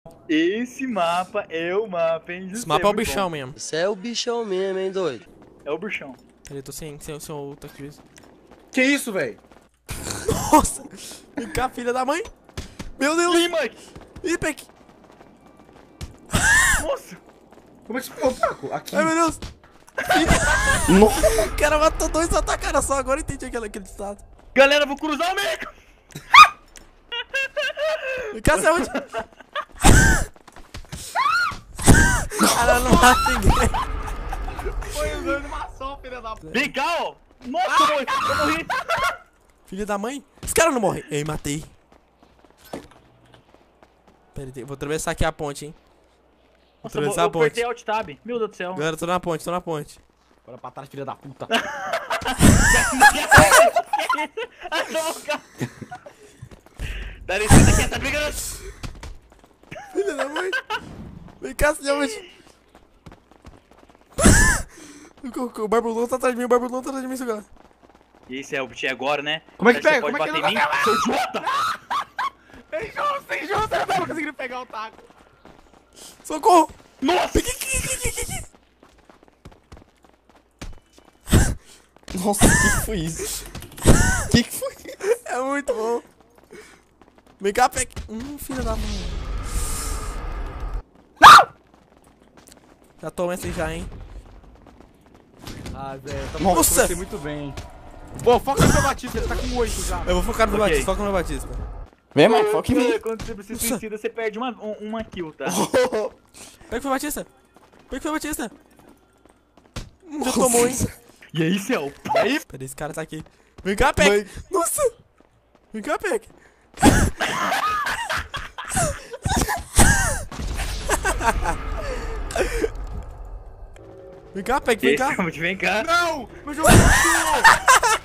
Esse mapa é o mapa, hein? Esse mapa é o bichão mesmo. Você é o bichão mesmo, hein, doido? É o bichão. Peraí, tô sem outro aqui. Que isso, velho? Nossa! Vem cá, filha da mãe! Meu Deus! Ih, Mike! Ih, Peck! Nossa! Como é que você pegou o taco? Aqui. Ai, meu Deus! Nossa. O cara matou dois atacaram só, agora eu entendi aquele estado. Galera, vou cruzar o meio! Vem cá, você é onde? Cara, não mata ninguém. Foi usando animação, filha da puta. Vem cá, ó! Nossa, eu morri! Filha da mãe? Esse cara não morre. Ei, matei. Pera aí, vou atravessar aqui a ponte, hein. Vou Nossa, atravessar eu a ponte. apertei Alt Tab. Meu Deus do céu. Galera, tô na ponte, tô na ponte. Bora pra trás, filha da puta. Dá licença aqui, tá brigando. Filha da mãe. Vem cá, você é onde? O Barbulão tá atrás de mim, o Barbulão tá atrás de mim, seu cara. Isso é o bicho agora, né? Como é que Você pega? pode Como é que bater em mim? Seu idiota! Sem justo, eu não tava conseguindo pegar o taco. Socorro! Nossa! Nossa, o que foi isso? O que foi isso? É muito bom. Vem cá, Peck. Filha da mãe. Não! Já toma essa aí já, hein. Ah, velho, tá Nossa! comecei muito bem. Pô, foca no meu Batista, ele tá com 8 já. Eu vou focar no Ok. Batista, foca no Batista. Vem, Mike, foca em mim. Quando você se suicida, você perde uma kill, tá? Pega foi o Batista. Pega foi o Batista. Já tomou, hein. E aí, Céu? Aí. Peraí, esse cara tá aqui. Vem cá, Peck. Nossa. Vem cá, Peck. Vem cá, Peck, vem cá. Vem cá. Não! Meu jogo é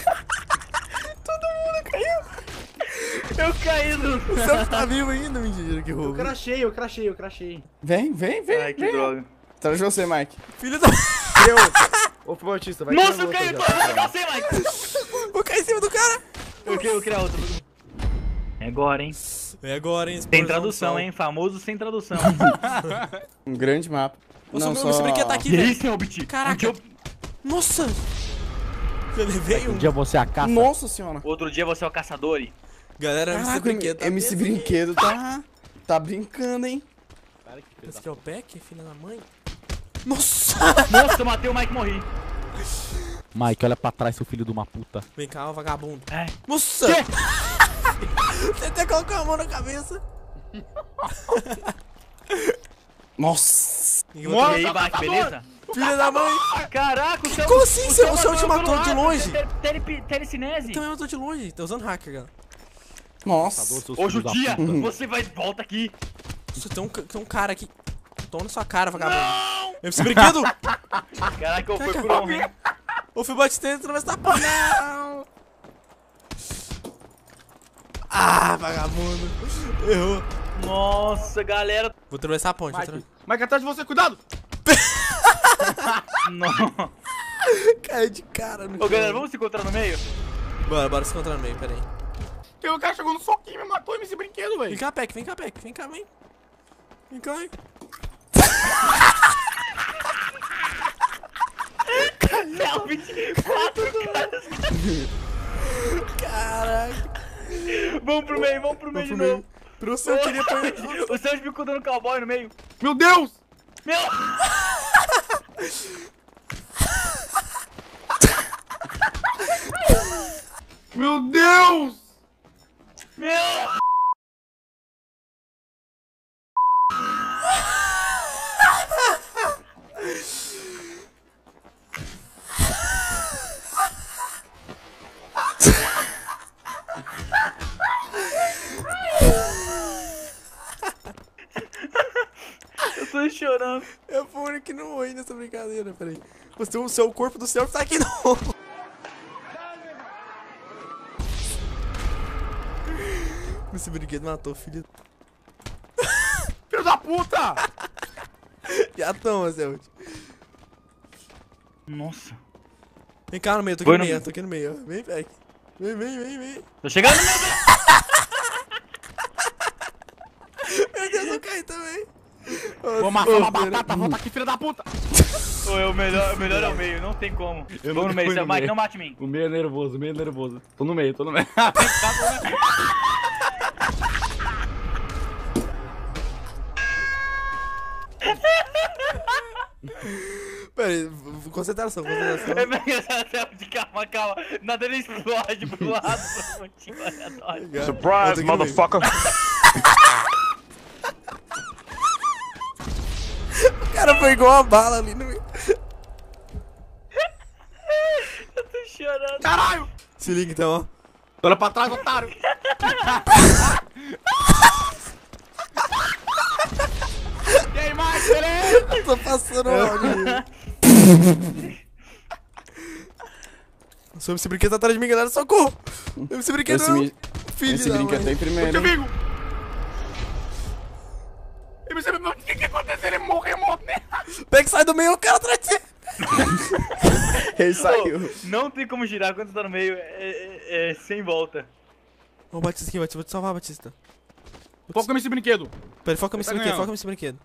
Eu caí no... O Celso tá vivo ainda, mentira, que Eu roubo. crachei. Vem, vem, vem. Ai, que vem. droga. Traz você, Mike. Filho da... Ô, Batista, vai Nossa, tirar eu outra caí, já, tô tá vendo bom. você, Mike. Vou cair em cima do cara. Eu vou criar outra. É agora, hein? É agora, hein. Sem tradução, hein? Famoso sem tradução. Um grande mapa. Nossa, Não, meu, só... esse brinquedo tá aqui, E aí, velho. Céu, Biti? Caraca. Nossa. Eu levei um. dia você é a caça. Nossa senhora. Outro dia você é o caçador e... Galera, esse Caraca, brinquedo tá MC mesmo. Brinquedo tá brincando, hein? Esse aqui é o Peck, filha da mãe. Nossa. Nossa, eu matei o Mike e morri. Mike, olha pra trás, seu filho de uma puta. Vem cá, ó, vagabundo. Ai. Nossa. Você até colocou a mão na cabeça. Nossa. Eu vou E ter- aí, Mike, beleza? Filha da mãe. Caraca, o Céu... Como assim? O Céu te matou pelo de ar, longe. Telecinese. Também matou de longe. Tá usando hacker, galera. Nossa. Ô, Judia, você vai... Volta aqui. Nossa, tem um cara aqui. Toma na sua cara, vagabundo. MC Brinquedo. Caraca, eu fui Caraca. por honra, hein? Ô, fui batendo através da porta. Não. Ah, vagabundo. Errou. Nossa, galera. Vou atravessar a ponte. vou Mike, atravessar. Mike, atrás de você, cuidado! Não. Cai de cara no Ô, galera, vamos se encontrar no meio? Bora se encontrar no meio, pera aí. Porque o cara chegou no soquinho e me matou esse brinquedo, Vem velho. cá, Peck, vem cá, Peck. Vem cá, vem. Vem cá, vem. Não, 24 caras. Caraca. Vamos pro meio de novo. Pro seu, eu queria pôr... O Sérgio ficou dando cowboy no meio. Meu Deus! Meu! Meu Deus! Meu! Eu tô chorando. Eu fui o único que não morri nessa brincadeira, peraí. O seu corpo do céu tá aqui não. Esse brinquedo matou, filho. Filho da puta! Já toma, Zé. Nossa. Vem cá no meio, tô aqui no meio, tô aqui no meio. Ó. Vem, Peck. Vem. Tô chegando no meu. Meu Deus, eu caí. também. Vou amassar uma batata, volta aqui, filha da puta. O melhor é o meio, não tem como. Vamos no meio, Mike, não mate mim. O meio é nervoso, o meio é nervoso. Tô no meio. Pera aí, concentração. É melhor de calma. Nada nem explode pro lado. Surprise, motherfucker. O cara foi igual uma bala ali no meio. Eu tô chorando. Caralho! Se liga então, ó. Olha pra trás, otário! E aí, Mike, beleza? Eu tô passando o áudio. Esse brinquedo tá atrás de mim, galera. Socorro! Esse brinquedo Esse brinquedo tem primeiro. Amigo! O que aconteceu? Ele morreu, né? Pega e sai do meio, o cara atrás de você. Ele saiu. Não tem como girar quando você tá no meio, é sem volta. Ô, Batista aqui, Batista. Vou te salvar, Batista. Foca nesse brinquedo. Pera, foca nesse Tá brinquedo, ganhando. foca nesse brinquedo.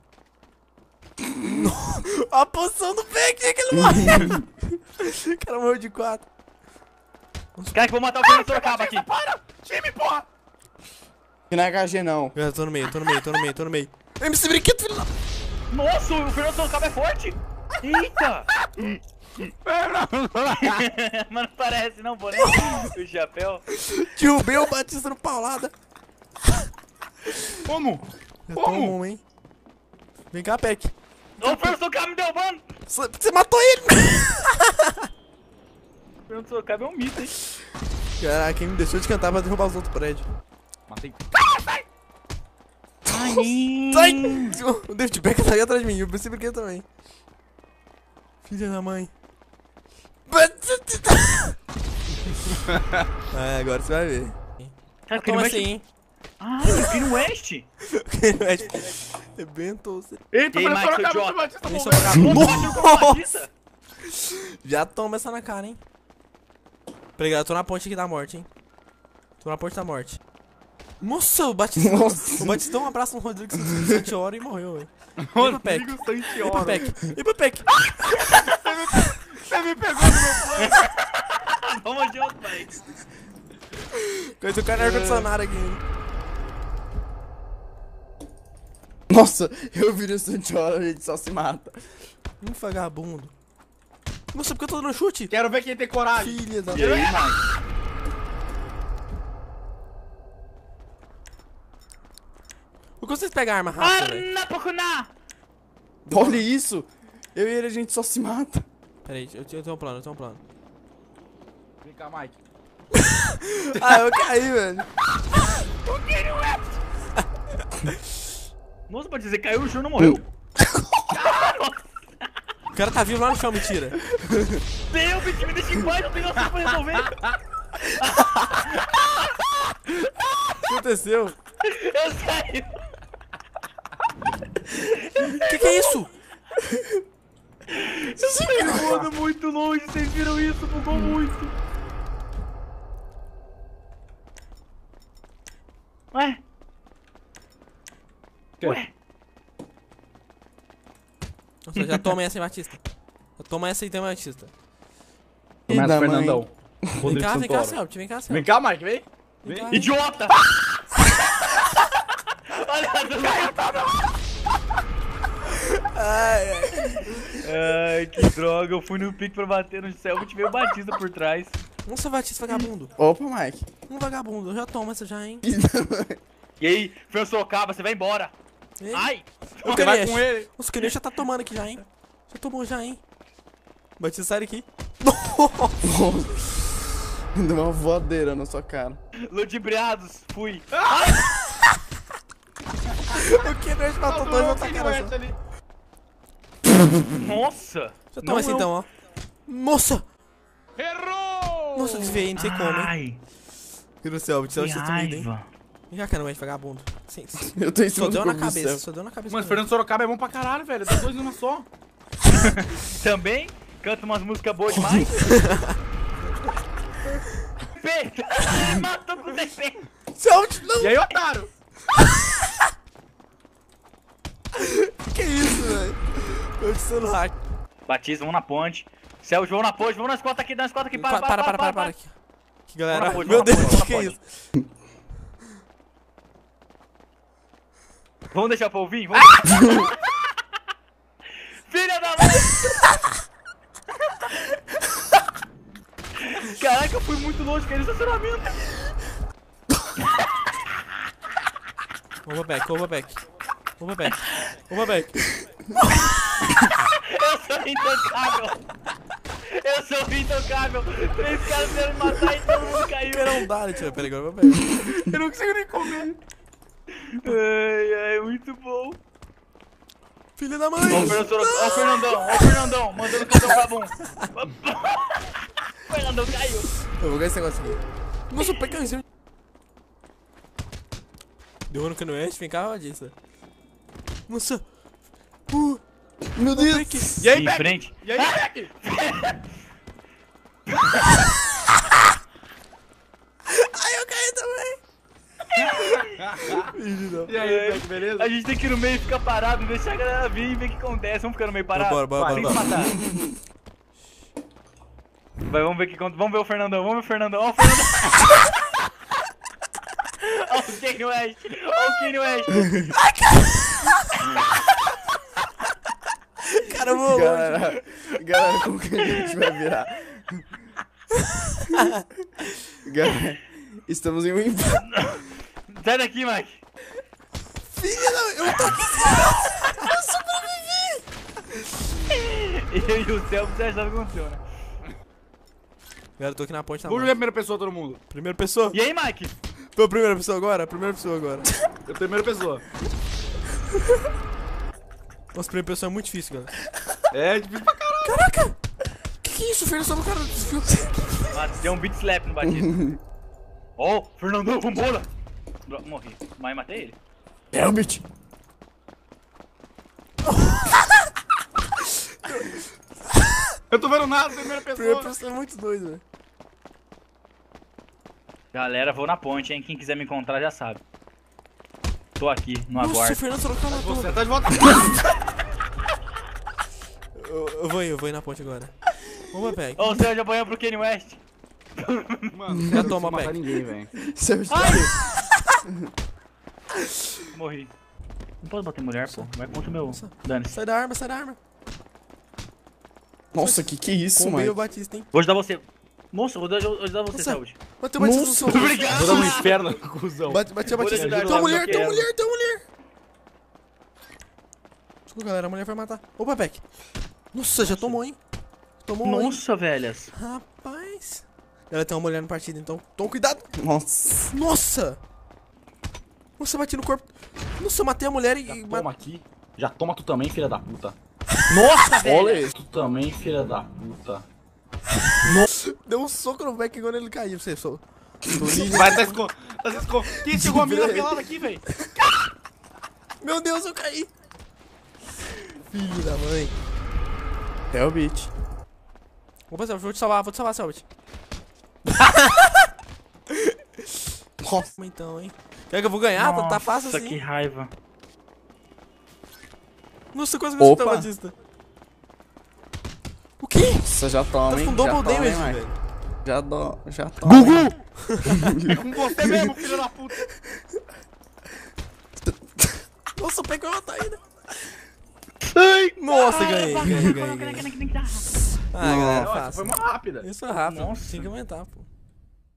A poção do Peck, que ele morreu. O cara morreu de 4. Cara, que vou matar o Fernando Sorocaba aqui. Para! Time, porra! Que não é HG, não. Eu tô no meio. MC brinquedo, filho da... Nossa, o Fernando Sorocaba é forte. Eita. Mas não parece não, boné. O chapéu. Derrubei o Batista no paulada. Como? Já tomou um, hein? Vem cá, Peck. Ô, o Fernando Sorocaba me derrubando. Você matou ele. O Fernando Sorocaba é um mito, hein. Caraca, quem me deixou de cantar pra derrubar os outros prédios. Matei. Sai. Sai! O David Beck tá aí atrás de mim, eu pensei brinquedo também. Filha da mãe. É, agora você vai ver. Cara, Toma assim, hein? Ah, eu no West. Arrebentou você. Eita, E aí, Mike, seu Sorocaba, idiota? Batista Nem morreu. Sorocaba. Já toma essa na cara, hein? Obrigado, tô na ponte aqui da morte, hein? Tô na ponte da morte. Nossa, o Batista. O Batista deu um abraço no Rodrigo 7 horas e morreu, velho. E pro Peck? E pro Peck? E pro Peck? Você me pegou no meu plano. Vamos de outro, Mike. Coisa do cara ar-condicionado aqui. Nossa, eu viro o Santiora, a gente só se mata. Vagabundo. Nossa, porque eu tô dando chute? Quero ver quem tem coragem. Filha da... E aí, Mike? Por que vocês pegam a arma rápida, velho? Anna Pokuná! Olha isso. Eu e ele, a gente só se mata. Pera aí, eu tenho um plano, Vem cá, Mike. Ah, eu caí, velho. Nossa, pode dizer, caiu no chão e não morreu. O cara tá vivo lá no chão, mentira. Meu, bicho, me deixa em paz, eu tenho noção pra resolver. O que aconteceu? Eu saí. Que é isso? Eu voando muito longe, vocês viram isso? Bugou muito. Ué? Ué? Nossa, já toma essa, hein, Batista. Já toma essa aí, tem, Batista. Começa da o Fernandão. Vem Rodrigo cá, Santoro. Celpt, vem cá, Vem Celpt. cá, Mike, vem. Vem cá. Idiota! Olha, ai, que droga, eu fui no pique pra bater no céu, e veio o Batista por trás. Nossa, Batista, vagabundo. Opa, Mike. Um vagabundo, eu já tomo essa já, hein. E aí, Fernando Sorocaba, você vai embora. Ei, Ai! o Você vai Kenish. com ele. Nossa, o Kenish já tá tomando aqui já, hein. Já tomou já, hein. Batista, sai daqui. Deu uma voadeira na sua cara. Ludibriados, fui. O Kenish matou dois na tua cara só. ali. Nossa! Já toma essa então, ó. Nossa! Errou! Nossa, desviei, não sei como, hein. Ai, Meu Deus do céu, que você tá sumido, hein. raiva. Vem cá, cara, vagabundo. Sim, Eu tô em só cima do deu na corpo do cabeça, céu. só deu na cabeça. Mano, Fernando Sorocaba é bom pra caralho, velho. Dá dois numa só. Também canta umas músicas boas demais. TP! Matou com o TP! Celpt, não! E aí, otário? Eu disse no hack. Batista, vamos na ponte. Céu, João na ponte, vamos na escota aqui, para. Para aqui. Que galera. Vamos na ponte, Meu vamos Deus, na ponte, que é vamos isso? Vamos deixar pra ouvir? Vamos... Filha da mãe! Caraca, eu fui muito longe, querendo estacionamento. Opa back. Eu sou intocável. 3 caras querendo me matar e todo mundo caiu. Não dá, né, tio? Pera agora, opa back. Eu não consigo nem comer. Ai, muito bom. Filha da mãe. Ó o Fernandão, mandando o cartão pra bom. O Fernandão caiu. Eu vou ganhar esse negócio aqui. Nossa, o pé caiu em cima. Deu no cano oeste, vem cá, Batista. Nossa. Meu Deus. E aí, em frente. E aí, Beck? Ai, eu caí também. E aí, Beck, beleza? A gente tem que ir no meio e ficar parado, deixar a galera vir e ver o que acontece. Vamos ficar no meio parado? Bora. Tem que se matar. Vai, vamos ver o que acontece. Vamos ver o Fernandão. Ó o Fernandão. Ó o Kanye West. Cara, eu vou longe. Galera, como que a gente vai virar? Galera, estamos em um empate. Sai daqui, Mike. Filha da mãe, eu tô aqui. Eu e o Céu, você achava que funciona. Galera, eu tô aqui na ponte. Vamos jogar primeira pessoa, todo mundo. Primeira pessoa? E aí, Mike? Foi a primeira pessoa agora? Eu primeira pessoa. Nossa, primeira pessoa é muito difícil, galera. É difícil pra caralho. Caraca! Que é isso? O Fernando só no cara desviou. Deu um beat slap no Batista. Ó, Fernandão, vambora! Morri, mas matei ele. Helmet. Eu tô vendo nada, primeira pessoa. Primeira pessoa é muito doido, velho. Galera, vou na ponte, hein? Quem quiser me encontrar já sabe. Tô aqui, no Nossa, o aguardo. Fernando só no cara matou. Você tá de volta. Eu vou ir na ponte agora. Vamos, Peck. Ó, o Céu já apanhou pro Kanye West. Mano, Já toma, não matar Beck. ninguém, velho. Morri. Não posso bater mulher, pô. Vai contra o meu. Dane-se. Sai da arma. Nossa, que é isso, Combei o mano? Batista, hein? Vou ajudar você. Moça, vou ajudar você, Nossa. saúde. Bateu o Batista no Nossa, som. obrigado. Vou dar um inferno, cuzão. Bateu o Batista. ajudar, Tem uma eu mulher. quero. Desculpa, galera, a mulher vai matar. Opa, Peck. Nossa, já tomou, hein? Tomou, hein? Nossa, velhas. Rapaz. Ela tem uma mulher no partido, então toma cuidado. Nossa. Nossa. Nossa, eu bati no corpo. Nossa, eu matei a mulher e... Toma aqui. Já toma tu também, filha da puta. Nossa, velho. Olha. Tu também, filha da puta. Deu um soco no Beck quando ele caiu. Você só... Vai, tá escondido. Quem chegou a mina pelada aqui, velho? Meu Deus, eu caí. Filho da mãe. Helmet. Opa, Selbit, vou te salvar, Selbit. Nossa, então, hein. Quer que eu vou ganhar? Tá fácil assim. Nossa, que raiva. Nossa, quase que eu Opa. o Batista. O quê? Nossa, já toma, Tá hein? com double Já toma, damage, hein, mãe? velho. Já toma. Gugu! É com você mesmo, filho da puta. Nossa, o Peck vai matar ainda. Nossa, ganhei. Ah, galera, Nossa, fácil. foi uma rápida. Isso é rápido. Nossa. Tem que aumentar, pô.